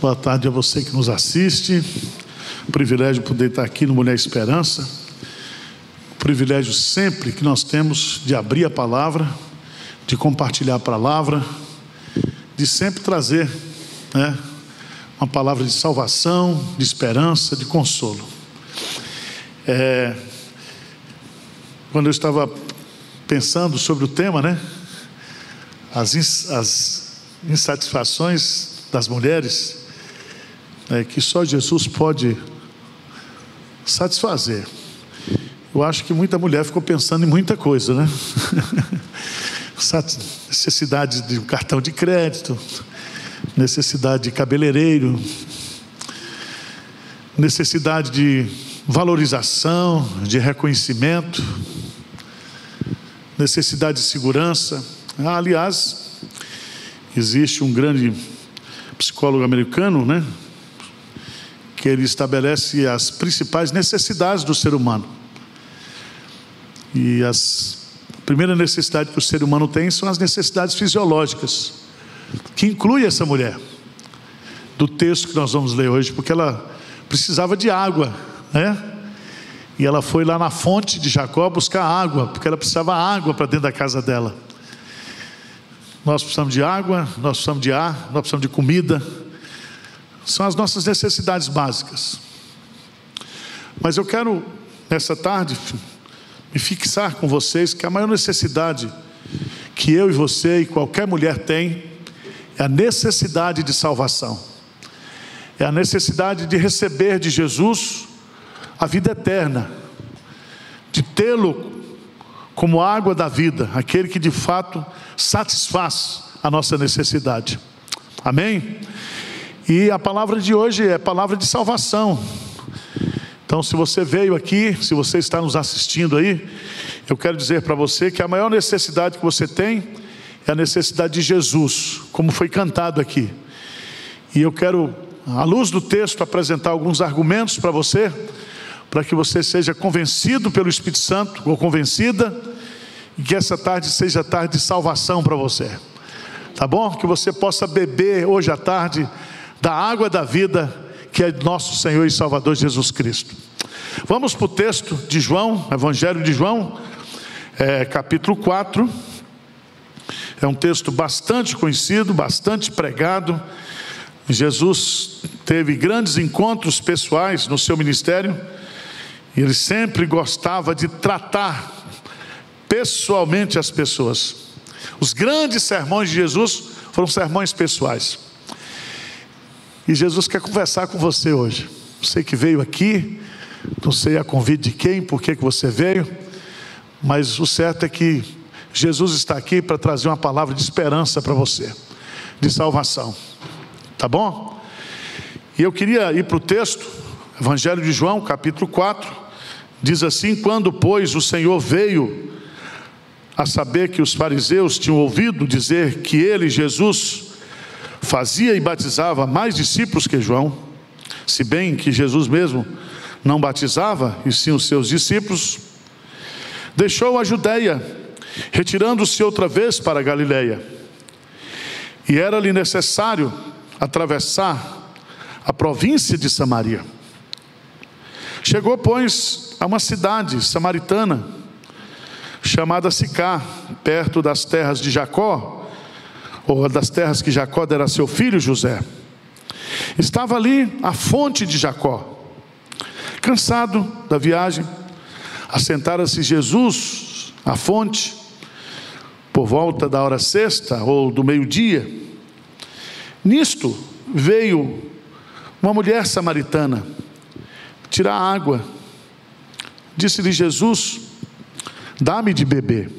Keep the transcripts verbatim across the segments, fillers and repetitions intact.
Boa tarde a você que nos assiste. Privilégio poder estar aqui no Mulher Esperança. Privilégio sempre que nós temos de abrir a palavra, de compartilhar a palavra, de sempre trazer, né, uma palavra de salvação, de esperança, de consolo. É, quando eu estava pensando sobre o tema, né, as, ins, as insatisfações das mulheres, é, que só Jesus pode satisfazer. Eu acho que muita mulher ficou pensando em muita coisa, né? Necessidade de um cartão de crédito, necessidade de cabeleireiro, necessidade de valorização, de reconhecimento, necessidade de segurança. Ah, aliás, existe um grande psicólogo americano, né, que ele estabelece as principais necessidades do ser humano. E as a primeira necessidade que o ser humano tem são as necessidades fisiológicas, que inclui essa mulher, do texto que nós vamos ler hoje, porque ela precisava de água, né? E ela foi lá na fonte de Jacó buscar água, porque ela precisava de água para dentro da casa dela. Nós precisamos de água, nós precisamos de ar, nós precisamos de comida. São as nossas necessidades básicas. Mas eu quero, nessa tarde, me fixar com vocês que a maior necessidade que eu e você e qualquer mulher tem é a necessidade de salvação. É a necessidade de receber de Jesus a vida eterna, de tê-lo como água da vida, aquele que de fato satisfaz a nossa necessidade. Amém? E a palavra de hoje é palavra de salvação. Então, se você veio aqui, se você está nos assistindo aí, eu quero dizer para você que a maior necessidade que você tem é a necessidade de Jesus, como foi cantado aqui. E eu quero, à luz do texto, apresentar alguns argumentos para você, para que você seja convencido pelo Espírito Santo, ou convencida, e que essa tarde seja tarde de salvação para você. Tá bom? Que você possa beber hoje à tarde da água da vida, que é nosso Senhor e Salvador Jesus Cristo. Vamos para o texto de João, Evangelho de João, é, capítulo quatro. É um texto bastante conhecido, bastante pregado. Jesus teve grandes encontros pessoais no seu ministério, e ele sempre gostava de tratar pessoalmente as pessoas. Os grandes sermões de Jesus foram sermões pessoais. E Jesus quer conversar com você hoje. Você que veio aqui, não sei a convite de quem, por que que você veio, mas o certo é que Jesus está aqui para trazer uma palavra de esperança para você, de salvação. Tá bom? E eu queria ir para o texto, Evangelho de João, capítulo quatro, diz assim: quando, pois, o Senhor veio a saber que os fariseus tinham ouvido dizer que ele, Jesus, fazia e batizava mais discípulos que João, se bem que Jesus mesmo não batizava, e sim os seus discípulos, deixou a Judeia, retirando-se outra vez para a Galileia. E era-lhe necessário atravessar a província de Samaria. Chegou, pois, a uma cidade samaritana, chamada Sicar, perto das terras de Jacó, ou das terras que Jacó dera a seu filho José. Estava ali a fonte de Jacó. Cansado da viagem, assentara-se Jesus à fonte, por volta da hora sexta, ou do meio-dia. Nisto veio uma mulher samaritana tirar água. Disse-lhe Jesus: dá-me de beber.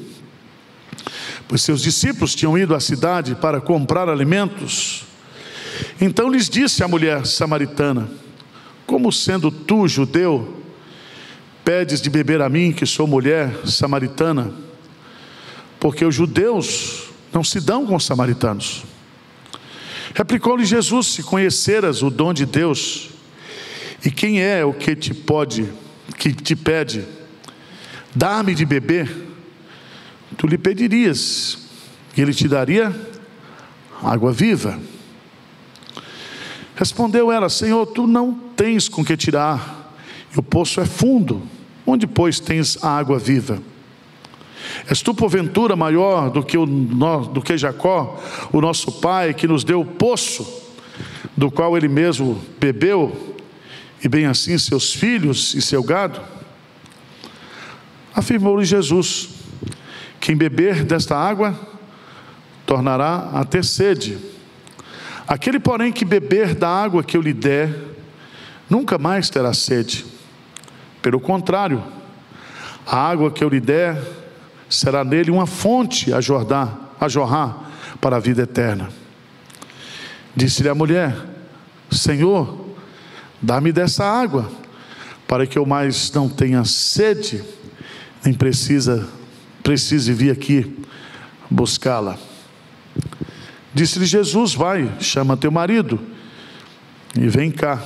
Pois seus discípulos tinham ido à cidade para comprar alimentos. Então lhes disse a mulher samaritana: como sendo tu judeu, pedes de beber a mim, que sou mulher samaritana? Porque os judeus não se dão com os samaritanos. Replicou-lhe Jesus: se conheceras o dom de Deus, e quem é o que te pode, que te pede, dá-me de beber, tu lhe pedirias, e ele te daria água viva. Respondeu ela: Senhor, tu não tens com que tirar, e o poço é fundo. Onde, pois, tens a água viva? És tu, porventura, maior do que, o, do que Jacó, o nosso pai, que nos deu o poço, do qual ele mesmo bebeu, e bem assim seus filhos e seu gado? Afirmou-lhe Jesus: quem beber desta água tornará a ter sede. Aquele, porém, que beber da água que eu lhe der, nunca mais terá sede. Pelo contrário, a água que eu lhe der será nele uma fonte a jorrar, a jorrar para a vida eterna. Disse-lhe a mulher: Senhor, dá-me dessa água, para que eu mais não tenha sede, nem precisa, precise vir aqui buscá-la. Disse-lhe Jesus: vai, chama teu marido e vem cá.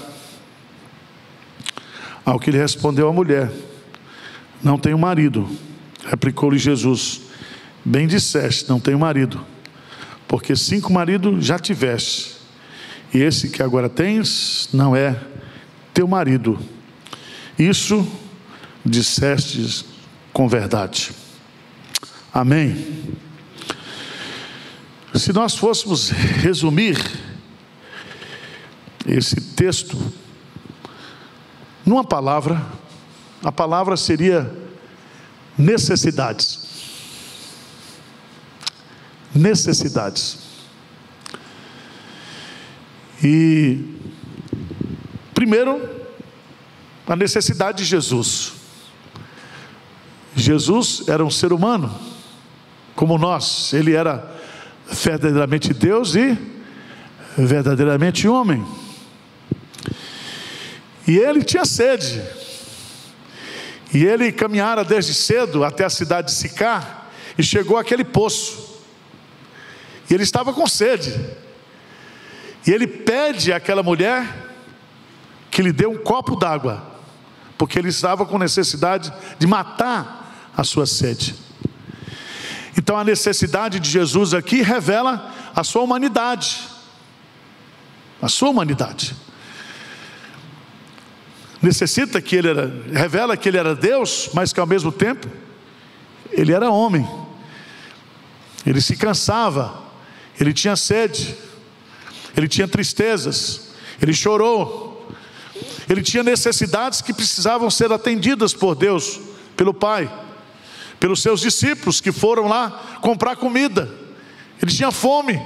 Ao que lhe respondeu a mulher: não tenho marido. Replicou-lhe Jesus: bem disseste, não tenho marido, porque cinco maridos já tiveste, e esse que agora tens não é teu marido. Isso disseste com verdade. Amém. Se nós fôssemos resumir esse texto numa palavra, a palavra seria necessidades. Necessidades. E primeiro, a necessidade de Jesus. Jesus era um ser humano como nós. Ele era verdadeiramente Deus e verdadeiramente homem. E ele tinha sede. E ele caminhara desde cedo até a cidade de Sicar e chegou àquele poço. E ele estava com sede. E ele pede àquela mulher que lhe dê um copo d'água, porque ele estava com necessidade de matar a sua sede. Então a necessidade de Jesus aqui revela a sua humanidade. A sua humanidade. Necessita que ele era, revela que ele era Deus, mas que ao mesmo tempo ele era homem. Ele se cansava, ele tinha sede, ele tinha tristezas, ele chorou, ele tinha necessidades que precisavam ser atendidas por Deus, pelo Pai, pelos seus discípulos que foram lá comprar comida. Ele tinha fome.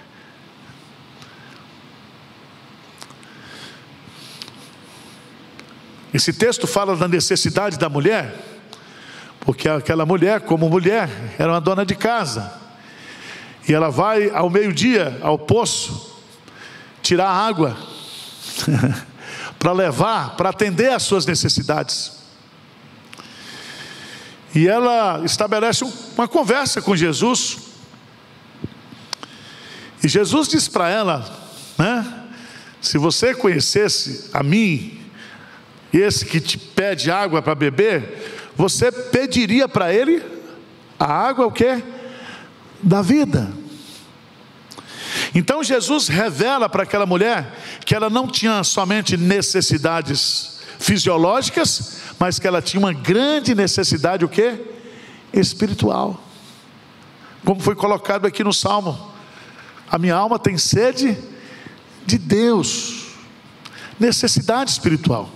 Esse texto fala da necessidade da mulher, porque aquela mulher, como mulher, era uma dona de casa, e ela vai ao meio-dia ao poço tirar água para levar, para atender às suas necessidades. E ela estabelece uma conversa com Jesus, e Jesus diz para ela, né, se você conhecesse a mim, esse que te pede água para beber, você pediria para ele a água, o quê? Da vida. Então Jesus revela para aquela mulher que ela não tinha somente necessidades fisiológicas, mas que ela tinha uma grande necessidade, o quê? Espiritual. Como foi colocado aqui no Salmo: a minha alma tem sede de Deus. Necessidade espiritual.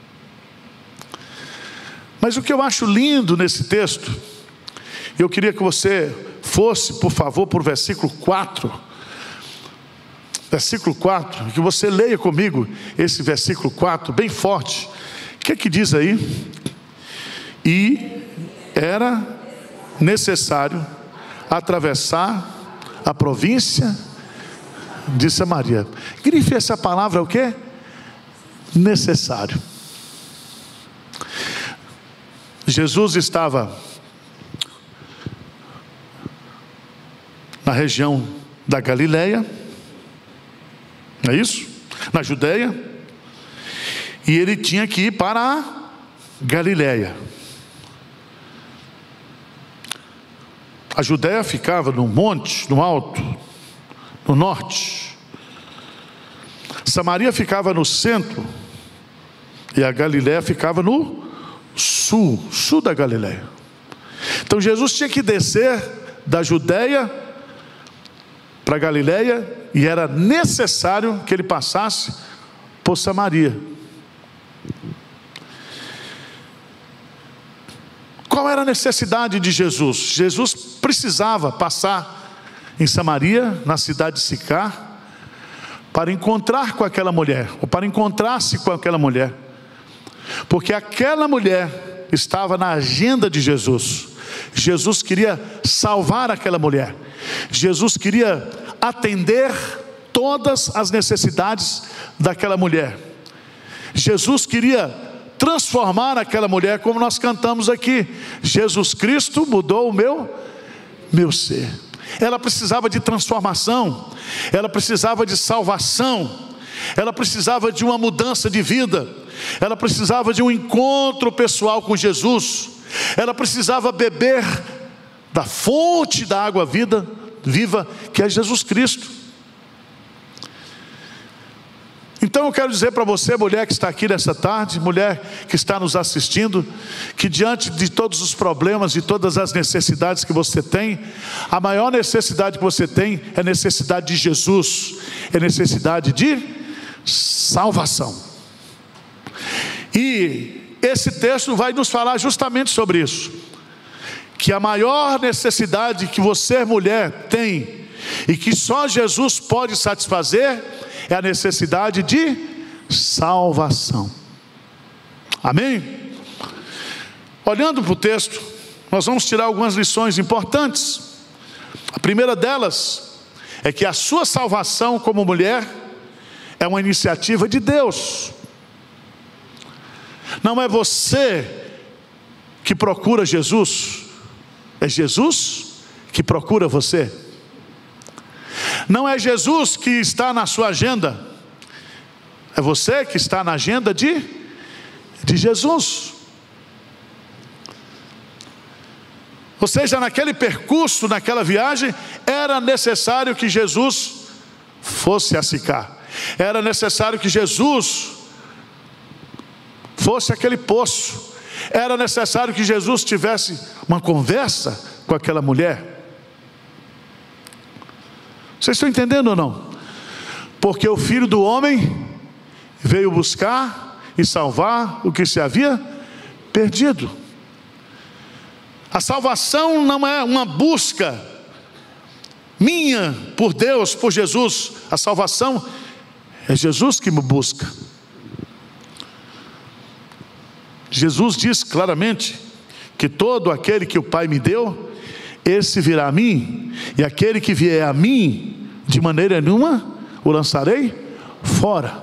Mas o que eu acho lindo nesse texto, eu queria que você fosse, por favor, para o versículo quatro. Versículo quatro, que você leia comigo esse versículo quatro, bem forte. O que é que diz aí? E era necessário atravessar a província de Samaria. Grife essa palavra, o quê? Necessário. Jesus estava na região da Galileia, não é isso? Na Judeia, e ele tinha que ir para a Galileia. A Judeia ficava no monte, no alto, no norte. Samaria ficava no centro e a Galiléia ficava no sul, sul da Galiléia. Então Jesus tinha que descer da Judéia para a Galiléia e era necessário que ele passasse por Samaria. Qual era a necessidade de Jesus? Jesus precisava passar em Samaria, na cidade de Sicar, para encontrar com aquela mulher, ou para encontrar-se com aquela mulher, porque aquela mulher estava na agenda de Jesus. Jesus queria salvar aquela mulher, Jesus queria atender todas as necessidades daquela mulher, Jesus queria transformar aquela mulher, como nós cantamos aqui: Jesus Cristo mudou o meu, meu ser. Ela precisava de transformação, ela precisava de salvação, ela precisava de uma mudança de vida, ela precisava de um encontro pessoal com Jesus, ela precisava beber da fonte da água vida, viva, que é Jesus Cristo. Então eu quero dizer para você, mulher que está aqui nessa tarde, mulher que está nos assistindo, que diante de todos os problemas, de todas as necessidades que você tem, a maior necessidade que você tem é necessidade de Jesus, é necessidade de salvação. E esse texto vai nos falar justamente sobre isso, que a maior necessidade que você, mulher, tem, e que só Jesus pode satisfazer, é a necessidade de salvação. Amém? Olhando para o texto, nós vamos tirar algumas lições importantes. A primeira delas é que a sua salvação como mulher é uma iniciativa de Deus. Não é você que procura Jesus, é Jesus que procura você. Não é Jesus que está na sua agenda, é você que está na agenda de, de Jesus. Ou seja, naquele percurso, naquela viagem, era necessário que Jesus fosse a Sicar, era necessário que Jesus fosse aquele poço, era necessário que Jesus tivesse uma conversa com aquela mulher. Vocês estão entendendo ou não? Porque o Filho do Homem veio buscar e salvar o que se havia perdido. A salvação não é uma busca minha por Deus, por Jesus. A salvação é Jesus que me busca. Jesus diz claramente que todo aquele que o Pai me deu, esse virá a mim, e aquele que vier a mim, de maneira nenhuma o lançarei fora.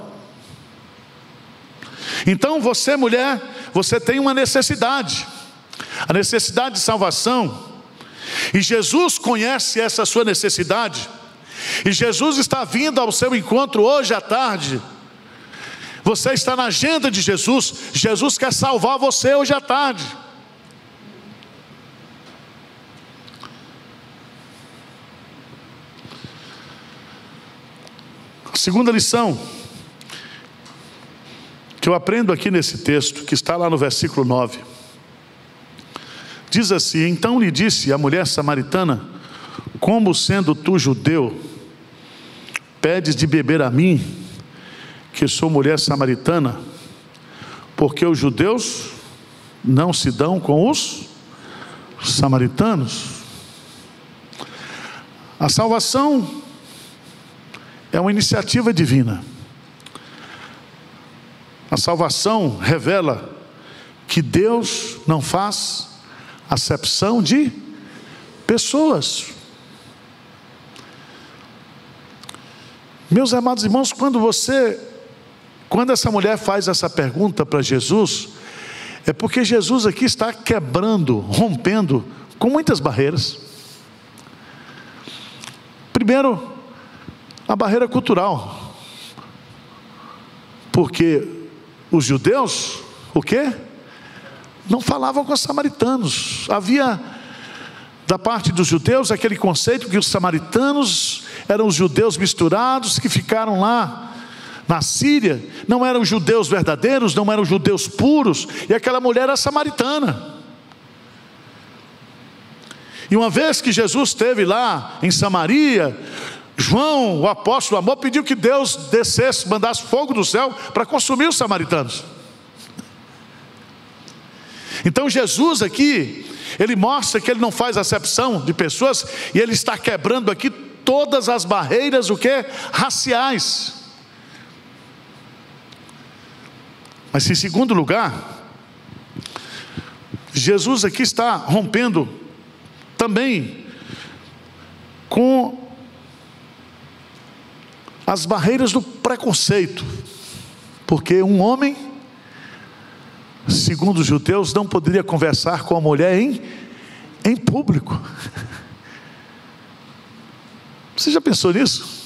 Então você, mulher, você tem uma necessidade, a necessidade de salvação, e Jesus conhece essa sua necessidade, e Jesus está vindo ao seu encontro hoje à tarde. Você está na agenda de Jesus, Jesus quer salvar você hoje à tarde. A segunda lição que eu aprendo aqui nesse texto, que está lá no versículo nove, diz assim: então lhe disse a mulher samaritana: como sendo tu judeu, pedes de beber a mim, que sou mulher samaritana? Porque os judeus não se dão com os samaritanos. A salvação é uma iniciativa divina. A salvação revela que Deus não faz acepção de pessoas. Meus amados irmãos, quando você, quando essa mulher faz essa pergunta para Jesus, é porque Jesus aqui está quebrando, rompendo com muitas barreiras. Primeiro, a barreira cultural, porque os judeus, o quê? Não falavam com os samaritanos. Havia da parte dos judeus aquele conceito que os samaritanos eram os judeus misturados que ficaram lá na Síria, não eram judeus verdadeiros, não eram judeus puros, e aquela mulher era samaritana. E uma vez que Jesus esteve lá em Samaria, João, o apóstolo do amor, pediu que Deus descesse, mandasse fogo do céu para consumir os samaritanos. Então Jesus aqui, ele mostra que ele não faz acepção de pessoas, e ele está quebrando aqui todas as barreiras, o que? Raciais. Mas em segundo lugar, Jesus aqui está rompendo também com as barreiras do preconceito, porque um homem, segundo os judeus, não poderia conversar com a mulher em, em público. Você já pensou nisso?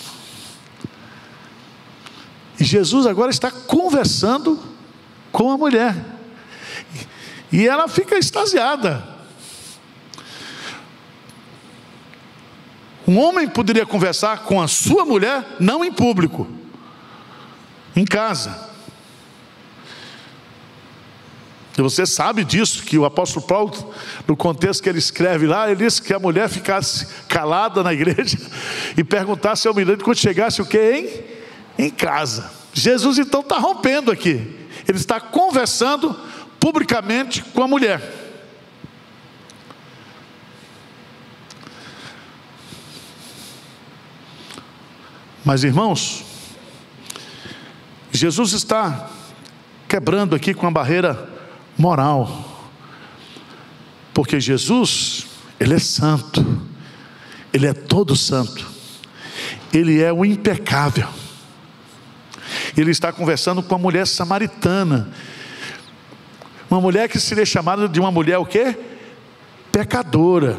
E Jesus agora está conversando com a mulher, e ela fica extasiada. Um homem poderia conversar com a sua mulher, não em público, em casa. E você sabe disso, que o apóstolo Paulo, no contexto que ele escreve lá, ele disse que a mulher ficasse calada na igreja e perguntasse ao menino quando chegasse o quê? Em, em casa. Jesus então está rompendo aqui. Ele está conversando publicamente com a mulher. Mas irmãos, Jesus está quebrando aqui com a barreira moral, porque Jesus, ele é santo, ele é todo santo, ele é o impecável. Ele está conversando com a mulher samaritana, uma mulher que seria chamada de uma mulher o quê? Pecadora,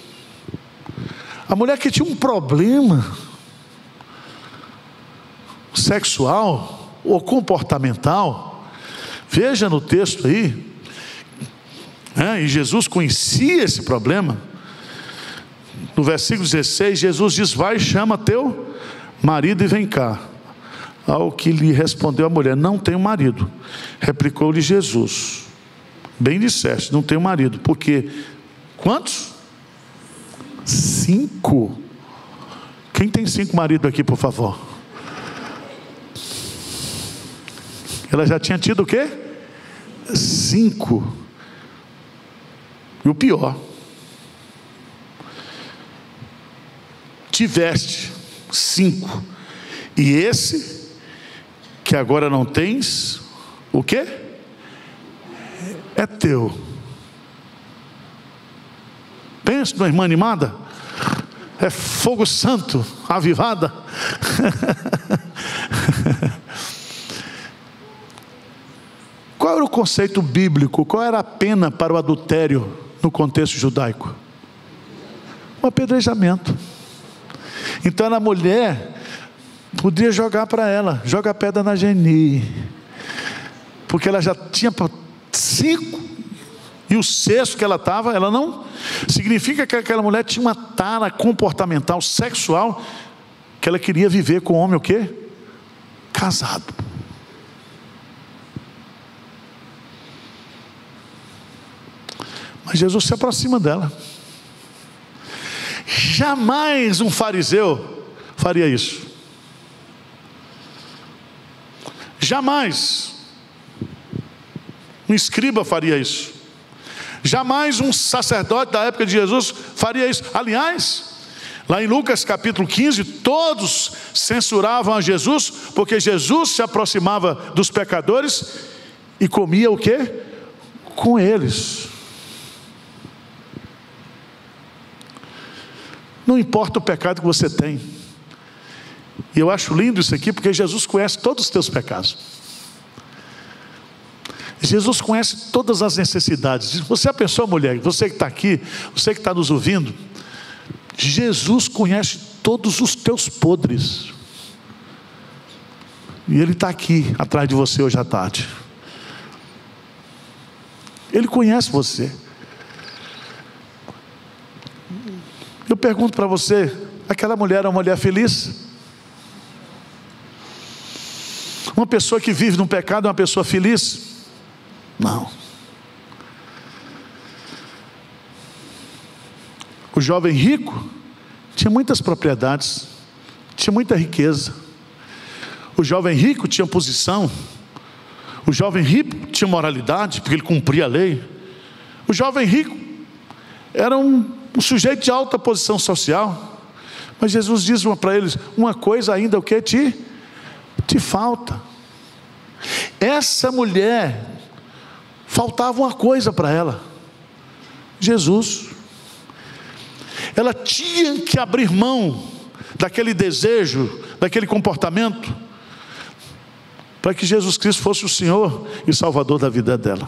a mulher que tinha um problema sexual ou comportamental. Veja no texto aí, né? E Jesus conhecia esse problema. No versículo dezesseis, Jesus diz: vai, chama teu marido e vem cá. Ao que lhe respondeu a mulher: não tenho marido. Replicou-lhe Jesus: bem disseste, não tenho marido, porque quantos? Cinco. Quem tem cinco maridos aqui, por favor? Ela já tinha tido o quê? Cinco. E o pior, tiveste cinco, e esse que agora não tens, o quê? É teu. Pensa numa irmã animada, é fogo santo, avivada. Qual era o conceito bíblico? Qual era a pena para o adultério no contexto judaico? Um apedrejamento. Então a mulher podia jogar para ela: joga a pedra na Geni, porque ela já tinha cinco, e o sexto que ela estava, ela não, significa que aquela mulher tinha uma tara comportamental, sexual, que ela queria viver com o homem o quê? Casado. Mas Jesus se aproxima dela. Jamais um fariseu faria isso. Jamais um escriba faria isso. Jamais um sacerdote da época de Jesus faria isso. Aliás, lá em Lucas capítulo quinze, todos censuravam a Jesus, porque Jesus se aproximava dos pecadores e comia o quê? Com eles. Não importa o pecado que você tem. E eu acho lindo isso aqui, porque Jesus conhece todos os teus pecados. Jesus conhece todas as necessidades. Você é a pessoa, mulher, você que está aqui, você que está nos ouvindo, Jesus conhece todos os teus podres. E Ele está aqui, atrás de você hoje à tarde. Ele conhece você. Eu pergunto para você: aquela mulher é uma mulher feliz? Uma pessoa que vive no pecado é uma pessoa feliz? Não. O jovem rico tinha muitas propriedades, tinha muita riqueza. O jovem rico tinha posição. O jovem rico tinha moralidade, porque ele cumpria a lei. O jovem rico era um, um sujeito de alta posição social. Mas Jesus diz para eles: uma coisa ainda o que te, te falta. Essa mulher, faltava uma coisa para ela: Jesus. Ela tinha que abrir mão daquele desejo, daquele comportamento, para que Jesus Cristo fosse o Senhor e Salvador da vida dela.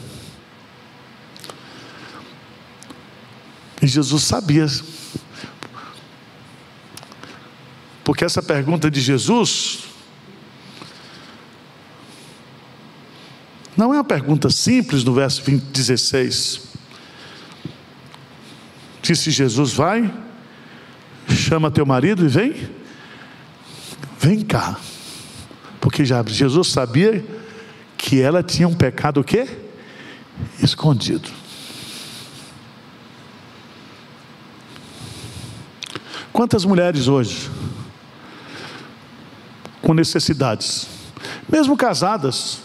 E Jesus sabia, porque essa pergunta de Jesus não é uma pergunta simples. No verso dezesseis, disse Jesus: vai, chama teu marido e vem, vem cá. Porque já Jesus sabia que ela tinha um pecado o quê? Escondido. Quantas mulheres hoje, com necessidades, mesmo casadas,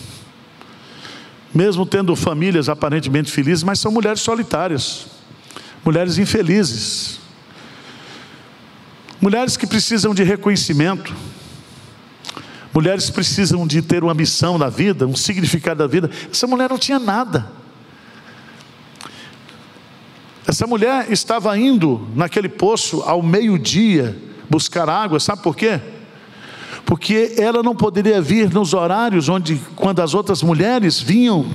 mesmo tendo famílias aparentemente felizes, mas são mulheres solitárias, mulheres infelizes, mulheres que precisam de reconhecimento, mulheres que precisam de ter uma missão na vida, um significado da vida. Essa mulher não tinha nada. Essa mulher estava indo naquele poço ao meio-dia buscar água. Sabe por quê? Porque ela não poderia vir nos horários onde, quando as outras mulheres vinham.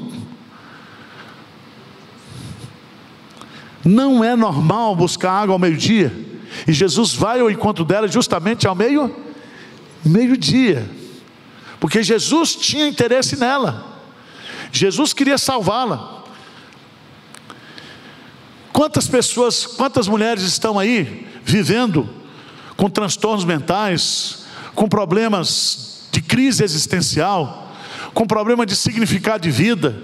Não é normal buscar água ao meio-dia. E Jesus vai ao encontro dela justamente ao meio, meio-dia. Porque Jesus tinha interesse nela. Jesus queria salvá-la. Quantas pessoas, quantas mulheres estão aí vivendo com transtornos mentais, com problemas de crise existencial, com problema de significado de vida?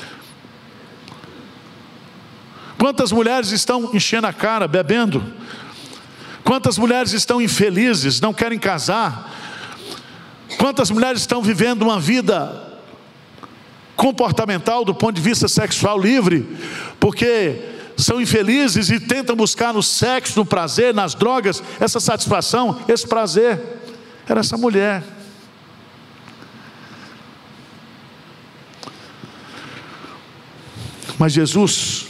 Quantas mulheres estão enchendo a cara, bebendo? Quantas mulheres estão infelizes, não querem casar? Quantas mulheres estão vivendo uma vida comportamental do ponto de vista sexual livre, porque são infelizes e tentam buscar no sexo, no prazer, nas drogas, essa satisfação, esse prazer? Era essa mulher. Mas Jesus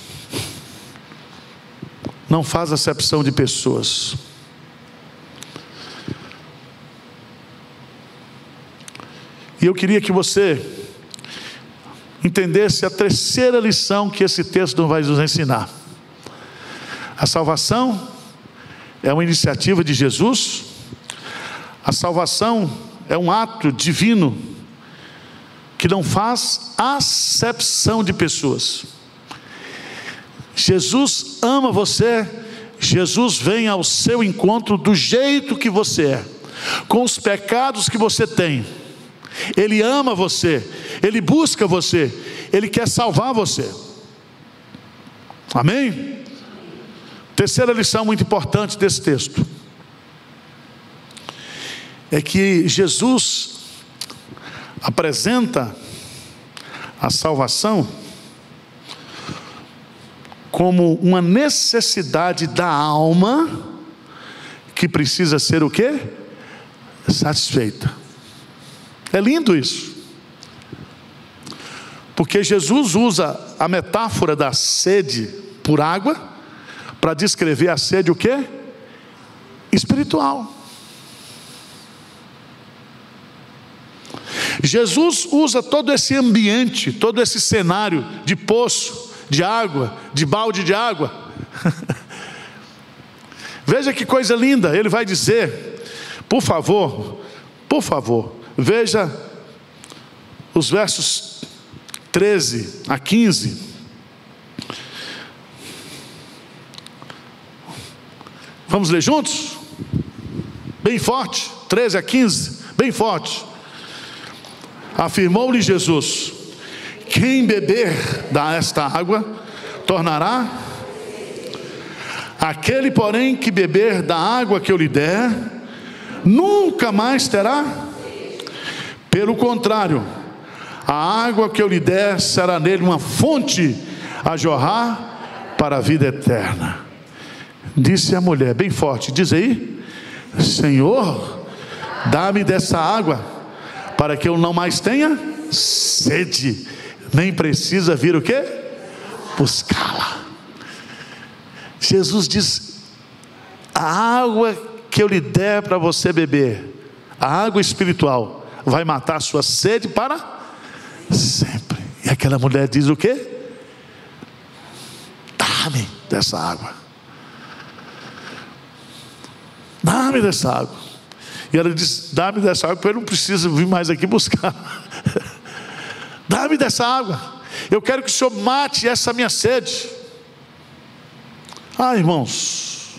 não faz acepção de pessoas. E eu queria que você entendesse a terceira lição que esse texto vai nos ensinar. A salvação é uma iniciativa de Jesus. A salvação é um ato divino que não faz acepção de pessoas. Jesus ama você. Jesus vem ao seu encontro do jeito que você é, com os pecados que você tem. Ele ama você, Ele busca você, Ele quer salvar você. Amém? Terceira lição muito importante desse texto é que Jesus apresenta a salvação como uma necessidade da alma que precisa ser o quê? Satisfeita. É lindo isso, porque Jesus usa a metáfora da sede por água para descrever a sede o quê? Espiritual. Jesus usa todo esse ambiente, todo esse cenário de poço, de água, de balde de água. Veja que coisa linda. Ele vai dizer, por favor, por favor, veja os versos treze a quinze. Vamos ler juntos? Bem forte, treze a quinze, bem forte. Afirmou-lhe Jesus: quem beber desta água tornará. Aquele, porém, que beber da água que eu lhe der, nunca mais terá. Pelo contrário, a água que eu lhe der será nele uma fonte a jorrar para a vida eterna. Disse a mulher, bem forte, diz aí: Senhor, dá-me dessa água, para que eu não mais tenha sede, nem precisa vir o quê? Buscá-la. Jesus diz: a água que eu lhe der para você beber, a água espiritual, vai matar a sua sede para sempre. E aquela mulher diz o quê? Dá-me dessa água, dá-me dessa água. E ela diz: dá-me dessa água, porque eu não preciso vir mais aqui buscar. Dá-me dessa água, eu quero que o Senhor mate essa minha sede. Ah, irmãos,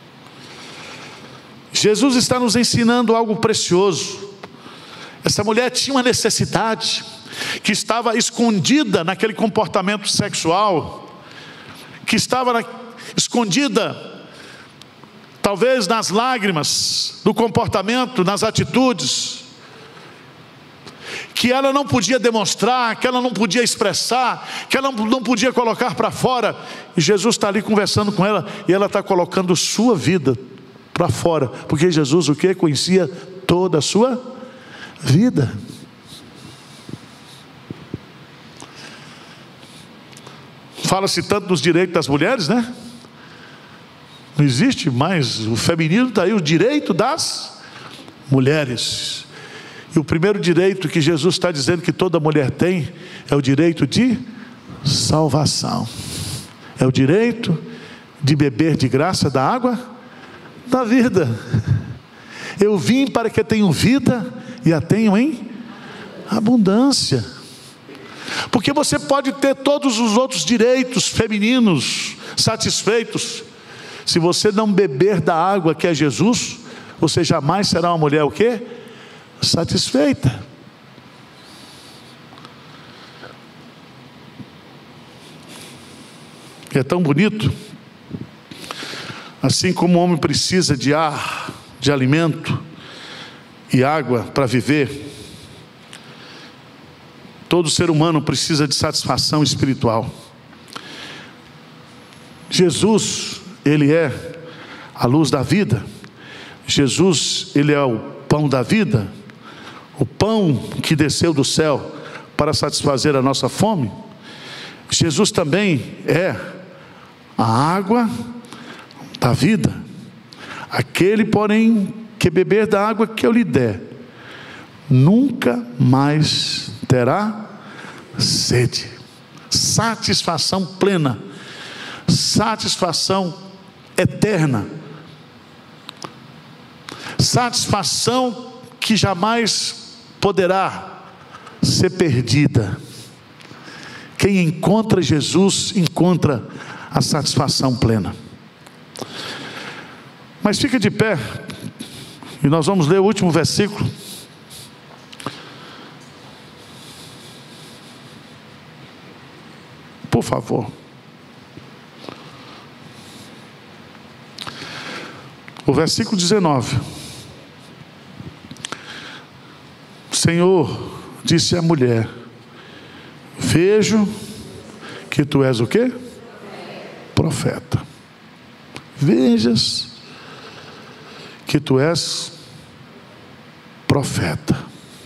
Jesus está nos ensinando algo precioso. Essa mulher tinha uma necessidade que estava escondida naquele comportamento sexual, que estava na, escondida talvez nas lágrimas, no comportamento, nas atitudes, que ela não podia demonstrar, que ela não podia expressar, que ela não podia colocar para fora. E Jesus está ali conversando com ela, e ela está colocando sua vida para fora, porque Jesus o que? Conhecia toda a sua vida. Fala-se tanto dos direitos das mulheres, né? Não existe mais o feminino, está aí o direito das mulheres. E o primeiro direito que Jesus está dizendo que toda mulher tem é o direito de salvação, é o direito de beber de graça da água da vida. Eu vim para que tenham vida e a tenham em abundância. Porque você pode ter todos os outros direitos femininos satisfeitos, se você não beber da água que é Jesus, você jamais será uma mulher o quê? Satisfeita. E é tão bonito. Assim como o homem precisa de ar, de alimento e água para viver, todo ser humano precisa de satisfação espiritual. Jesus, Ele é a luz da vida. Jesus, Ele é o pão da vida, o pão que desceu do céu para satisfazer a nossa fome. Jesus também é a água da vida. Aquele, porém, que beber da água que eu lhe der, nunca mais terá sede. Satisfação plena, satisfação eterna, satisfação que jamais poderá ser perdida. Quem encontra Jesus encontra a satisfação plena. Mas fica de pé e nós vamos ler o último versículo. Por favor. O versículo dezenove. Senhor, disse a mulher: vejo que tu és o quê? Profeta. Vejas que tu és profeta.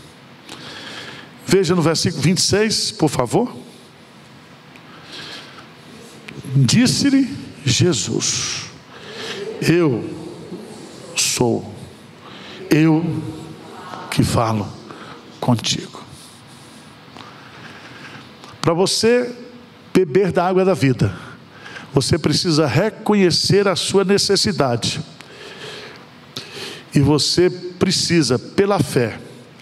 Veja no versículo vinte e seis, por favor. Disse-lhe Jesus: eu sou eu que falo contigo. Para você beber da água da vida, você precisa reconhecer a sua necessidade, e você precisa, pela fé,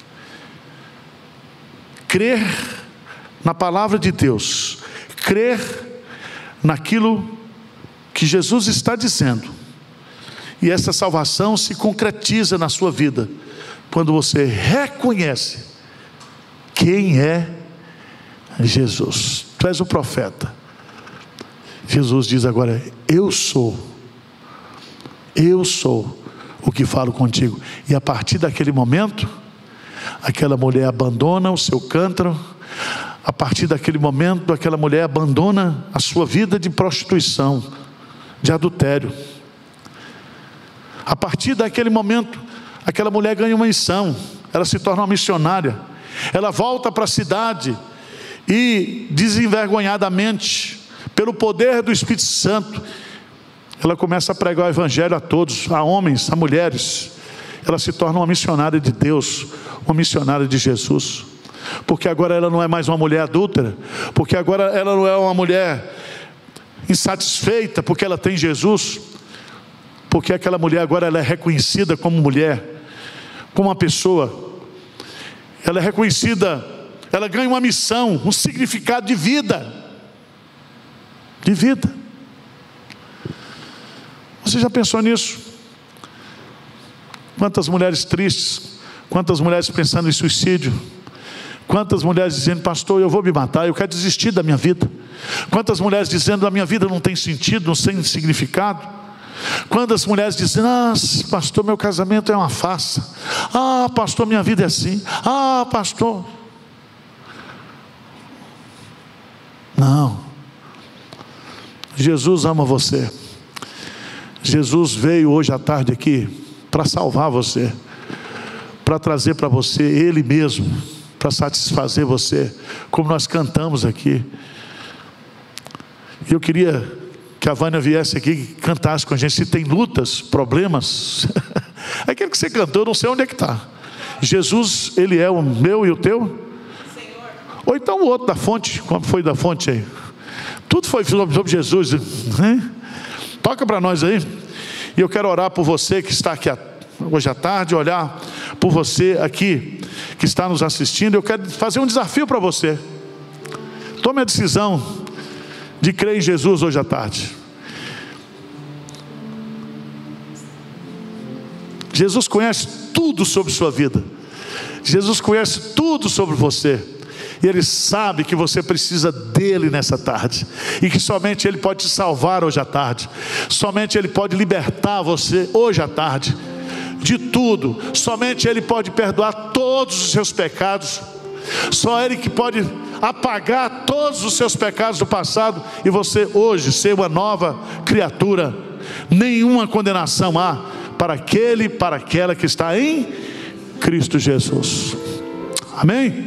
crer na palavra de Deus, crer naquilo que Jesus está dizendo, e essa salvação se concretiza na sua vida quando você reconhece quem é Jesus? Tu és o profeta. Jesus diz agora: eu sou, eu sou o que falo contigo. E a partir daquele momento, aquela mulher abandona o seu cântaro. A partir daquele momento, aquela mulher abandona a sua vida de prostituição, de adultério. A partir daquele momento, aquela mulher ganha uma missão. Ela se torna uma missionária. Ela volta para a cidade e, desenvergonhadamente, pelo poder do Espírito Santo, ela começa a pregar o evangelho a todos, a homens, a mulheres. Ela se torna uma missionária de Deus, uma missionária de Jesus. Porque agora ela não é mais uma mulher adúltera, porque agora ela não é uma mulher insatisfeita porque ela tem Jesus, porque aquela mulher agora ela é reconhecida como mulher, como uma pessoa. Ela é reconhecida, ela ganha uma missão, um significado de vida, de vida. Você já pensou nisso? Quantas mulheres tristes, quantas mulheres pensando em suicídio, quantas mulheres dizendo: pastor, eu vou me matar, eu quero desistir da minha vida. Quantas mulheres dizendo: a minha vida não tem sentido, não tem significado. Quantas mulheres dizendo: ah, pastor, meu casamento é uma farsa. Ah, pastor, minha vida é assim. Ah, pastor. Não. Jesus ama você. Jesus veio hoje à tarde aqui para salvar você, para trazer para você Ele mesmo, para satisfazer você, como nós cantamos aqui. E eu queria que a Vânia viesse aqui e cantasse com a gente. Se tem lutas, problemas, aquele que você cantou, eu não sei onde é que está. Jesus, Ele é o meu e o teu Senhor. Ou então o outro da fonte, como foi da fonte aí? Tudo foi sobre Jesus, hein? Toca para nós aí. E eu quero orar por você que está aqui hoje à tarde, olhar por você aqui que está nos assistindo. Eu quero fazer um desafio para você. Tome a decisão de crer em Jesus hoje à tarde. Jesus conhece tudo sobre sua vida. Jesus conhece tudo sobre você. E Ele sabe que você precisa dEle nessa tarde, e que somente Ele pode te salvar hoje à tarde. Somente Ele pode libertar você hoje à tarde de tudo. Somente Ele pode perdoar todos os seus pecados. Só Ele que pode apagar todos os seus pecados do passado, e você hoje ser uma nova criatura. Nenhuma condenação há para aquele, para aquela que está em Cristo Jesus. Amém?